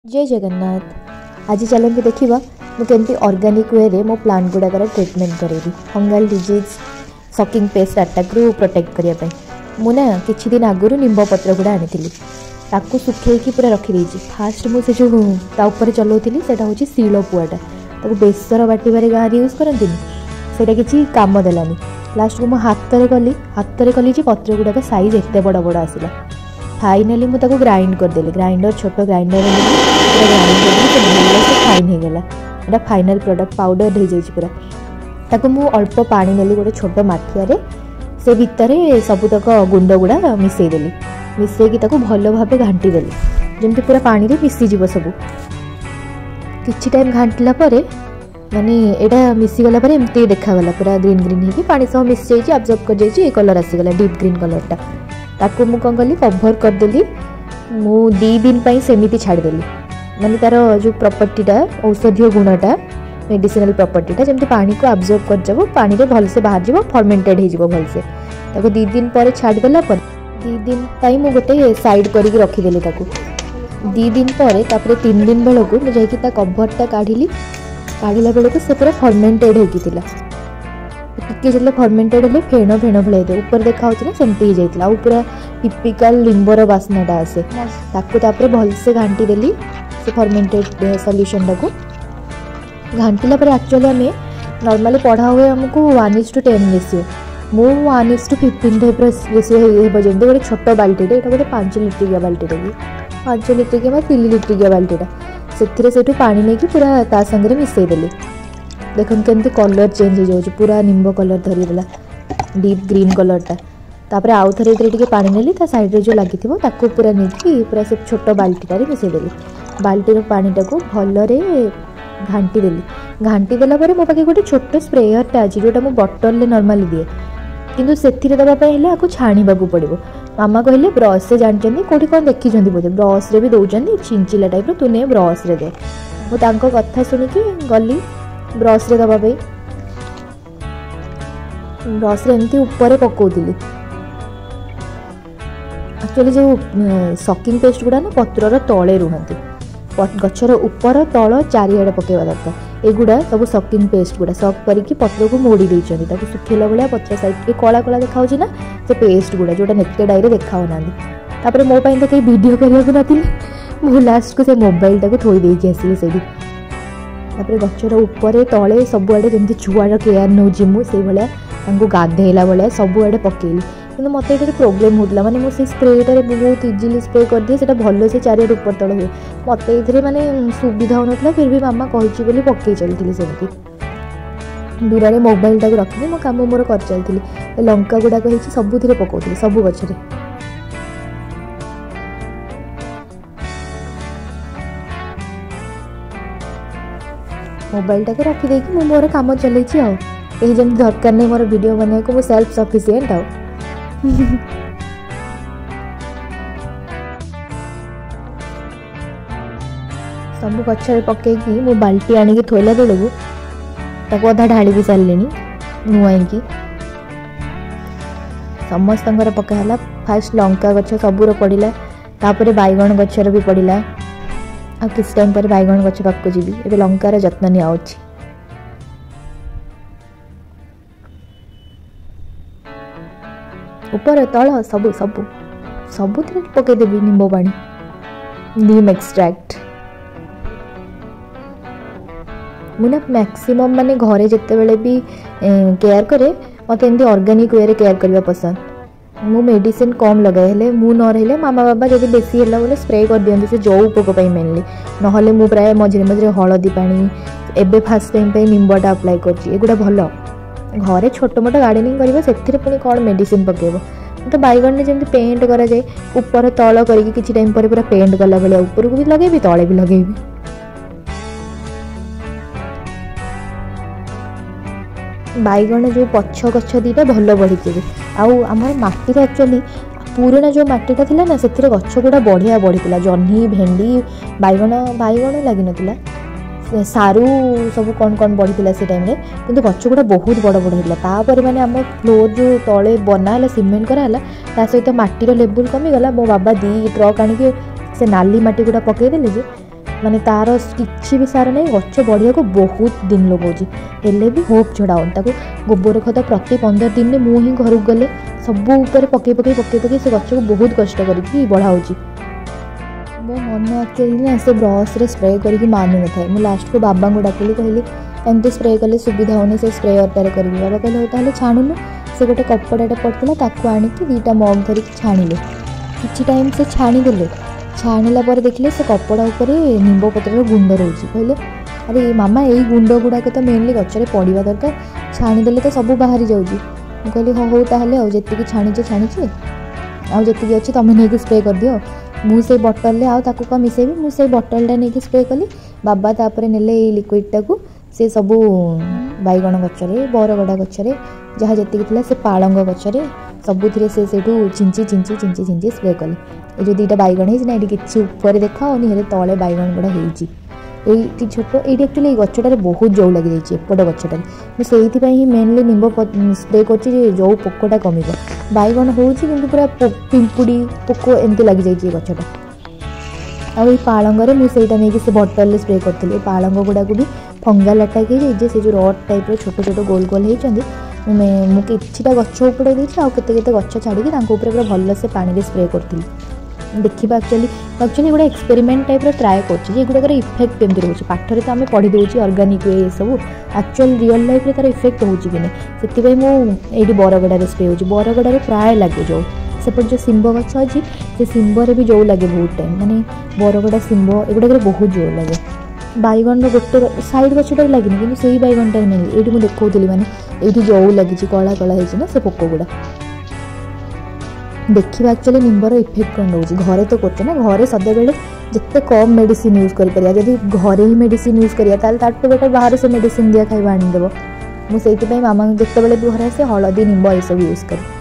जय जगन्नाथ। आज चलते देखा मुझे ऑर्गेनिक वे रे मो प्लांट गुड़ाकर ट्रिटमेंट करेगी fungal disease sucking pest attack रू प्रोटेक्ट करने मुझे किछि दिन आगुरी निंब पत्र गुड़ा आनी ताकू सुखेकी पूरा रखीदे। फास्ट मुझे जो तापर चलाऊली से हूँ शिल पुआटा ताकू बेसर बाटिबारे गाँव यूज करती से किसी कम देलानी। लास्ट को मुझे हाथ में कली पत्र गुड़ाक साइज एत बड़ बड़ आसला। फाइनाली मुझे ग्राइंड करदेली ग्राइंडर छोट ग्राइंडर फाइन हो गला। यहाँ फाइनाल प्रोडक्ट पाउडर हो जाए पूरा ताको मु अल्प पानी नेली गोटे छोट माठिया से भितर सबुतक गुंड गुड़ा मिसईदेली मिसईकी भल भाव घाटी देली जमी पूरा पानी रे मिसीज सब किछि टाइम घाटिला माने एटा मिसीगला एमती देखागला पूरा ग्रीन ग्रीन हो पानी सब मिस जाइए अब्जर्व कर जाइए कलर आसीगला डीप ग्रीन कलरटा ताकू मु कौन कली कभर करदेली मु 2 दिन सेमिति छाड़देली माने तार जो प्रॉपर्टीटा औषधीय गुणटा मेडिसिनल प्रॉपर्टीटा जमती पानी को अब्जर्व कर जब पानी रे भल से बाहर जीवो फर्मेंटेड हो जीवो भल से ताको 2 दिन पर छाड़देला पर 2 दिन ताई मु गोटे साइड करिक रखीदेली ताकू 2 दिन पर तापर 3 दिन बेलू मु जाइकी ता कभरटा काढ़िला बेलू से पूरा फर्मेंटेड होकितिला टिके जो फर्मेंटेड हेल्ले फेण फेण भाई ऊपर देखा ना सेमती हो जाता पूरा टिपिकल लिंबर बास्नाटा आसे तापर भलसे घाटी देली से फर्मेंटेड सॉल्यूशन टाको घाटिला एक्चुअली आम नॉर्मली पढ़ा हुए आमको 1:10 रेसियो मु 1:15 टाइप रेसियो जमी गोटे छोट बाल्टी गोटे 5 लिट्रिया बाल्टी 5 लिट्रिया 3 लिट्रिया बाल्टीटा से पानी नहीं पूरा ता संगे मिसईदेली। देखते केमती कलर चेंज हो जाए पूरा निंब कलर धरीदेला डीप ग्रीन कलरटा तापर आउ थे ये पानी नेली ता साइड रे जो लगी पूरा नहीं पूरा से छोट बाल्टीटारे मिसईदेली बाल्टीर पानीटा को भलरे घाटी देली घाटी देला मो पाखे गोटे छोट स्प्रेयरटा अच्छी जोटा मुझे बटल नॉर्मली दिए किंतु से देवाई आपको छाणा पड़ो। मामा कहले ब्रश से जानते कौटी कौन देखी बोधे ब्रश रे भी दौरान छिंचिला टाइप तू नहीं ब्रश रे दे मुझे कथा शुणिकी गली ब्रश रे दवाई ब्रश रे एमती ऊपर पकाउली एक्चुअली जो सकिंग पेस्ट गुड़ा ना पत्रर तले रुहती गचर ऊपर तल चारिआडे पकेवा दरकार एगुड़ा सब सकिंग पेस्ट गुड़ा सक करके पत्र को मोड़ी देइछन्ती ताकू सुखेला भाया पत्र साइड के कला कला देखा ना से पेस्ट गुड़ा जोटा नेकेड आई देखा तापर मो तो कहीं वीडियो करने नाती मु लास्ट को से मोबाइल टाक थोड़ी देकी आसली से गचर ऊपर तले सबुआडे जमी छुआर केयर नौजी मुझे भाया गाधेला भाया सबुआडे पकेली कि मत ये प्रोब्लेम होता माने मुझे स्प्रेटारे बहुत इजिली स्प्रे कर दिए से भल से चारिआडे ऊपर तल हुए मत ये माने सुविधा होना फिर भी मामा कही बोली पकई चलती सेमती दूर मोबाइल टाक रखी मो कम मोर कर चलती लंका गुड़ाक सबुथ पकाउली सबू गचरे मोबाइल टाक रखीदे मु मोर कम चलई जमी दरकार नहीं मोर वीडियो बनाने को सेल्फ सफिशिएंट आ सब गचर पकईकी मु बाल्टी आनिकी थोला बेलू ताको अधा ढाली भी सारे नुआईकी समस्त पकाला फास्ट लंका गछ सबूर पड़ा तापर बैगण गचर भी पड़ा आ किस टाइम पर बैगण गछ पाक जी ए लंकार जत्न निया ऊपर तल सबू सबू सबू पकईदेवी निंब पानी नीम एक्सट्रैक्ट मुझे मैक्सिमम माने घरे जिते बड़े भी केयर करे मत एमती ऑर्गेनिक वे केयर करने पसंद मु मेडिसिन कम लगाए मु न रही मामा बाबा जब बेसी है बोले स्प्रे कर दिखाते से जौ पोक मेनली ना मु प्राय मझे मझे हलदी पानी एबे फास्ट टाइम निंबटा अप्लाई करुँगा भल घरे छोट मोट गार्डनिंग कर पुणी कौन मेडिसिन पकेब तो बैगन में जमी पेंट करा जाए ऊपर तल करके किसी टाइम पर पूरा पेंट कला भाया ऊपर को भी लगे तले भी लगे बैगन जो पछ गछ दीटा भल बढ़ी आम मटी एक्चुअली पुराना जो मटीटा थी ना से गछ गुड़ा बढ़िया बढ़ी जह्नी भेंडी बैगन बैगन लगी ना सारू सब कौन कौन बढ़ी से टाइम किंतु गछ गुड़ा बहुत बड़ बड़ होता माने आम फ्लोर जो तले बनाला सीमेंट कराला ता सहित माटीर लेवल कमीगला मो बाबा 2 ट्रक आनिक से नाली माटी गुड़ा पकईदेले माने तार किसी भी सार नहीं गच बढ़िया को बहुत दिन लगाऊँ हेले भी होप छड़ाऊन ताको गोबर खत प्रति 15 दिन में मु ही घर गले सबू ऊपर पकई पकई पकई पकई से गच को बहुत कष्ट करके बढ़ाऊँगी। मो मन एक्चुअली ना से ब्रश रे स्प्रे करके मानु न था मुझे लास्ट को बाबा को डाकिली कहली एमती स्प्रे कले सुविधा होनी से स्प्रेयरटार करी बाबा कहले ताले छाणुनु से गोटे कपड़ाटे पड़ता ताकू आनिकी 2टा मग धरिकी छाणिले किछि टाइम से छाणीदेले छाणिला पर देखिले से कपड़ा ऊपर निंब पत्र गुंड रोचे कहले अरे मामा यही गुंड गुड़ाक तो मेनली गचरे पड़ा दरकार छाणीदेले तो सब बाहरी जाऊँगी मुझे कहली हाँ हूँ ताहले जी छाणीचे छाणीचे आती अच्छी तुम नहीं स्प्रे कर दियो मुझे बटल आकु क्या मिसेबी मुझे बटलटा नहीं स्प्रे कली बाबा तापर नेले लिक्विडटा को से सबू बैगण गचरे बरगड़ा गचरे जहाँ जी से पालंग गचरे सबुथ से चिंची चिंची चिंची चिंची स्प्रे कले ये जो 2टा बैगण है किसी ऊपर देख निहरे तले बैगण गुड़ा होती छोट ये एक्चुअली गचटार बहुत जौ लगी जाइए एपट गचटार मुझे ही मेनली निंब स्प्रे कर जो पोकटा कम बैगण हो पूरा पिंपुड़ी पोक एमती लगी जाइए गचटा आई पालंगे मुझे नहीं से बटल स्प्रे करी पालंग गुड़ा भी फंगाल अटाक हो से जो रड टाइप छोट छोट गोल गोल होती मुझे किटा गच उपड़े आते गच छाड़ी पूरा भल से पानी स्प्रे करी देखा एक्चुअली गोटे एक्सपेरिमेंट टाइप ट्राए कर इफेक्ट केमती रोचे पाठर तो आम पढ़ी दूसरी अर्गानिक ये सब एक्चुअल रियल लाइफ तार इफेक्ट हो कि नहीं से मुझे बरगड़े स्प्रे हो बरगड़े प्राय लगे जो सेपट जो शिंब गच अच्छी से शिंबर भी जो लगे बहुत टाइम माने बरगड़ा शिंब एगुड़ा बहुत जोर लगे बैगण गोटे साइड गचटा लगे कि से बैगणटा नहीं ये मुझे देखी मैंने ये जो लगी कला कला है से पोक गुड़ा देखा एक्चुअली निंबर इफेक्ट कौन रोचे घरे तो करते ना घरे सदा बेले जिते कम मेडिसिन यूज कर जब घरे ही मेडिसिन यूज करा बेटर बाहर से मेडिसिन दिया खाଇବା आनीदेव मुझे मामा जिते बड़े घर आसे हलदी निंब ये सब यूज कर